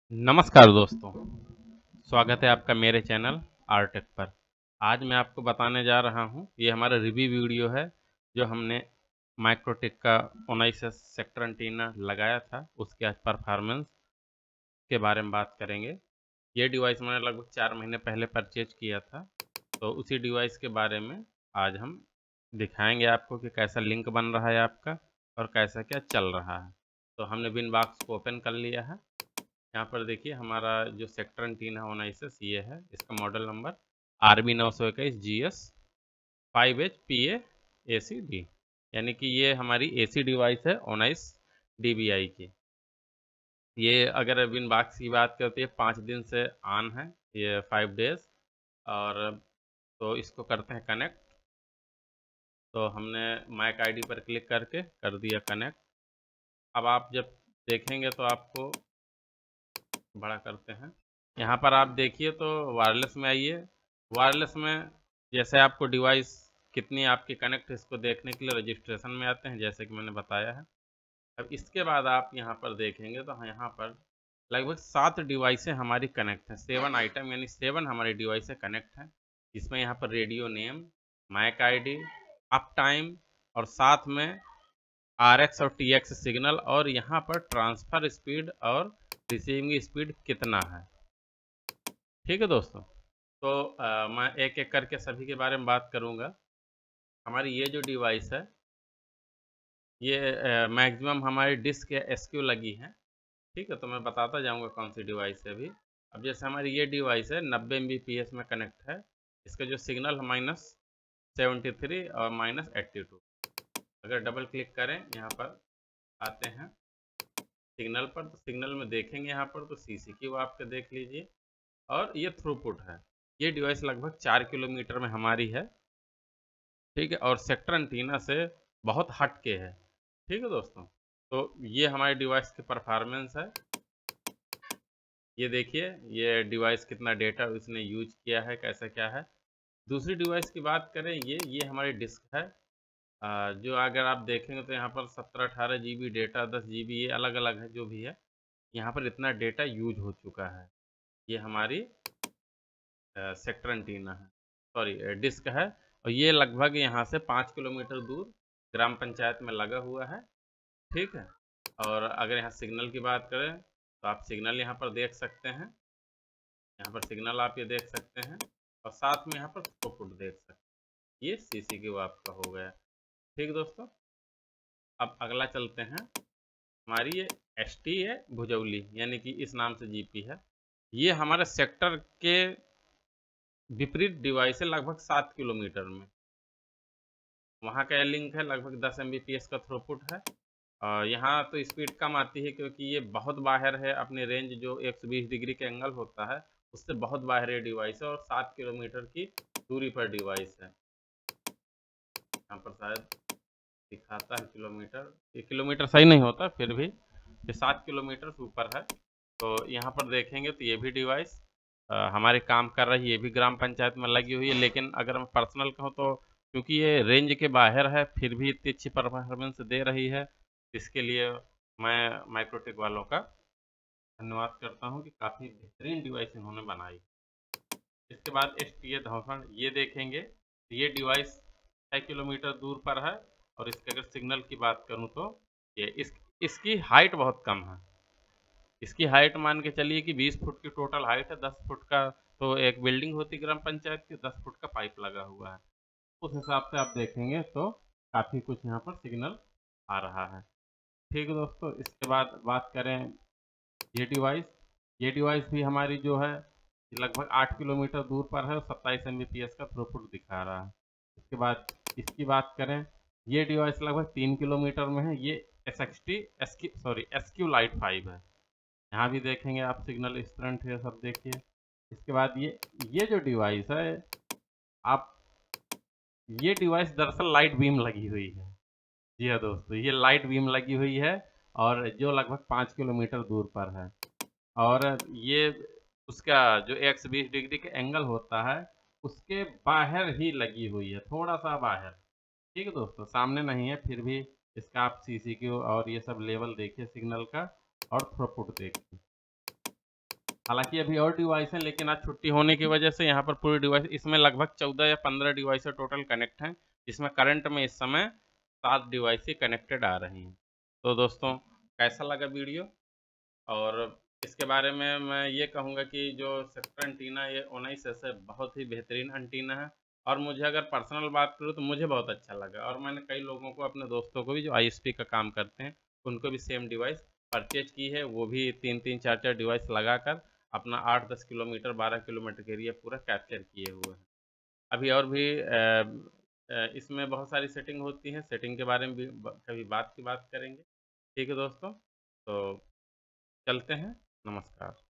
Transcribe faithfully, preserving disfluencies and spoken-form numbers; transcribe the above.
नमस्कार दोस्तों, स्वागत है आपका मेरे चैनल आरटेक पर। आज मैं आपको बताने जा रहा हूं, ये हमारा रिव्यू वीडियो है जो हमने माइक्रोटेक का उन्नीस सेक्टर एंटीना लगाया था, उसके आज परफॉर्मेंस के बारे में बात करेंगे। ये डिवाइस मैंने लगभग चार महीने पहले परचेज किया था, तो उसी डिवाइस के बारे में आज हम दिखाएंगे आपको कि कैसा लिंक बन रहा है आपका और कैसा क्या चल रहा है। तो हमने बिन बॉक्स को ओपन कर लिया है। यहाँ पर देखिए हमारा जो सेक्टर एंटीना होना इसे ये है, इसका मॉडल नंबर आर बी नौ सौ इक्कीस G S five H P A A C D, यानी कि ये हमारी ए सी डिवाइस है उन्नीस डी बी आई की। ये अगर विन बॉक्स की बात करते हैं पाँच दिन से ऑन है, ये फाइव डेज। और तो इसको करते हैं कनेक्ट। तो हमने मैक आईडी पर क्लिक करके कर दिया कनेक्ट। अब आप जब देखेंगे तो आपको बड़ा करते हैं, यहाँ पर आप देखिए तो वायरलेस में आइए। वायरलेस में जैसे आपको डिवाइस कितनी आपकी कनेक्ट है इसको देखने के लिए रजिस्ट्रेशन में आते हैं, जैसे कि मैंने बताया है। अब इसके बाद आप यहाँ पर देखेंगे तो यहाँ पर लगभग सात डिवाइसें हमारी कनेक्ट हैं, सेवन आइटम यानी सेवन हमारी डिवाइसें कनेक्ट हैं। इसमें यहाँ पर radio name, MAC ID, uptime और साथ में आर एक्स और टी एक्स सिग्नल, और यहाँ पर ट्रांसफ़र स्पीड और रिसीविंग स्पीड कितना है। ठीक है दोस्तों, तो आ, मैं एक एक करके सभी के बारे में बात करूँगा। हमारी ये जो डिवाइस है ये मैक्सिमम हमारी डिस्क या एसक्यू लगी है। ठीक है, तो मैं बताता जाऊँगा कौन सी डिवाइस है अभी। अब जैसे हमारी ये डिवाइस है नब्बे एम बी पी एस में कनेक्ट है। इसका जो सिग्नल है माइनस सेवेंटी थ्री और माइनस एट्टी टू। अगर डबल क्लिक करें यहाँ पर आते हैं सिग्नल पर, तो सिग्नल में देखेंगे यहाँ पर तो सी सी की वो आपके देख लीजिए, और ये थ्रूपुट है। ये डिवाइस लगभग चार किलोमीटर में हमारी है। ठीक है, और सेक्टर एंटीना से बहुत हट के है। ठीक है दोस्तों, तो ये हमारे डिवाइस की परफॉर्मेंस है। ये देखिए ये डिवाइस कितना डेटा इसने यूज किया है, कैसा क्या है। दूसरी डिवाइस की बात करें, ये ये हमारी डिस्क है। आ, जो अगर आप देखेंगे तो यहाँ पर सत्रह अठारह जी बी डेटा, दस जी बी, ये अलग अलग है जो भी है। यहाँ पर इतना डेटा यूज हो चुका है। ये हमारी सेक्टर एंटीना है, सॉरी डिस्क है। और ये लगभग यहाँ से पाँच किलोमीटर दूर ग्राम पंचायत में लगा हुआ है। ठीक है, और अगर यहाँ सिग्नल की बात करें तो आप सिग्नल यहाँ पर देख सकते हैं। यहाँ पर सिग्नल आप ये देख सकते हैं, और साथ में यहाँ पर थ्रूपुट देख सकते हैं। ये सी सी की वो आपका हो गया। ठीक दोस्तों, अब अगला चलते हैं। हमारी ये एस टी है भुजौली, यानी कि इस नाम से जी पी है। ये हमारे सेक्टर के विपरीत डिवाइस है, लगभग सात किलोमीटर में। वहाँ का लिंक है, लगभग दस एम बी पी एस का थ्रूपुट है। और यहाँ तो स्पीड कम आती है क्योंकि ये बहुत बाहर है, अपने रेंज जो एक सौ बीस डिग्री के एंगल होता है उससे बहुत बाहर ये डिवाइस है, और सात किलोमीटर की दूरी पर डिवाइस है। यहाँ पर शायद दिखाता है किलोमीटर, ये किलोमीटर सही नहीं होता, फिर भी ये सात किलोमीटर ऊपर है। तो यहाँ पर देखेंगे तो ये भी डिवाइस हमारे काम कर रही है, ये भी ग्राम पंचायत में लगी हुई है। लेकिन अगर मैं पर्सनल कहूँ तो क्योंकि ये रेंज के बाहर है फिर भी इतनी अच्छी परफॉर्मेंस दे रही है, इसके लिए मैं माइक्रोटेक वालों का धन्यवाद करता हूँ कि काफ़ी बेहतरीन डिवाइस इन्होंने बनाई। इसके बाद एस टी ए धौसन, ये देखेंगे तो ये डिवाइस छः किलोमीटर दूर पर है। और इसके अगर सिग्नल की बात करूँ तो ये इस इसकी हाइट बहुत कम है। इसकी हाइट मान के चलिए कि बीस फुट की टोटल हाइट है, दस फुट का तो एक बिल्डिंग होती ग्राम पंचायत की, दस फुट का पाइप लगा हुआ है। उस हिसाब से आप देखेंगे तो काफ़ी कुछ यहाँ पर सिग्नल आ रहा है। ठीक है दोस्तों, इसके बाद बात करें ये डिवाइस, ये डिवाइस भी हमारी जो है लगभग आठ किलोमीटर दूर पर है और सत्ताईस एम बी पी एस का थ्रूपुट दिखा रहा है। इसके बाद इसकी बात करें, ये डिवाइस लगभग तीन किलोमीटर में है। ये एस एक्स टी एस की sorry S Q lite five है। यहाँ भी देखेंगे आप सिग्नल इस तरह है, सब देखिए। इसके बाद ये ये जो डिवाइस है, आप ये डिवाइस दरअसल लाइट बीम लगी हुई है। जी हाँ दोस्तों, ये लाइट बीम लगी हुई है, और जो लगभग पाँच किलोमीटर दूर पर है। और ये उसका जो एक सौ बीस डिग्री का एंगल होता है उसके बाहर ही लगी हुई है, थोड़ा सा बाहर। ठीक है दोस्तों, सामने नहीं है, फिर भी इसका आप सी सी क्यू और ये सब लेवल देखिए सिग्नल का, और थ्रूपुट देखिए। हालांकि अभी और डिवाइस हैं, लेकिन आज छुट्टी होने की वजह से यहाँ पर पूरी डिवाइस, इसमें लगभग चौदह या पंद्रह डिवाइस टोटल कनेक्ट हैं, जिसमें करंट में इस समय सात डिवाइस ही कनेक्टेड आ रही हैं। तो दोस्तों कैसा लगा वीडियो, और इसके बारे में मैं ये कहूँगा कि जो सेक्टर एंटीना ये उन्नीस एस है बहुत ही बेहतरीन एंटीना है, और मुझे अगर पर्सनल बात करूँ तो मुझे बहुत अच्छा लगा, और मैंने कई लोगों को, अपने दोस्तों को भी जो आईएसपी का काम करते हैं, उनको भी सेम डिवाइस परचेज की है। वो भी तीन तीन चार चार डिवाइस लगाकर अपना आठ दस किलोमीटर बारह किलोमीटर के एरिया पूरा कैप्चर किए हुए हैं। अभी और भी अ, अ, इसमें बहुत सारी सेटिंग होती है, सेटिंग के बारे में भी ब- कभी बात की बात करेंगे। ठीक है दोस्तों, तो चलते हैं। नमस्कार।